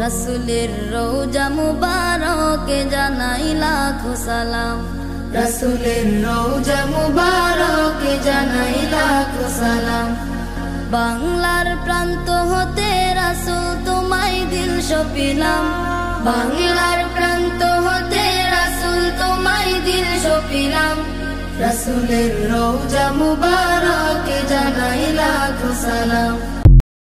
রাসূলের রওজা মুবারকে জানাই লাখো সালাম। রাসূলের রওজা মুবারকে জানাই লাখো সালাম। বাংলার প্রান্ত হতে রাসূল তোমায় দিল সপিলাম। বাংলার প্রান্ত হতে রাসূল তোমায় দিল সপিলাম। রাসূলের রওজা মুবারকে জানাই লাখো সালাম।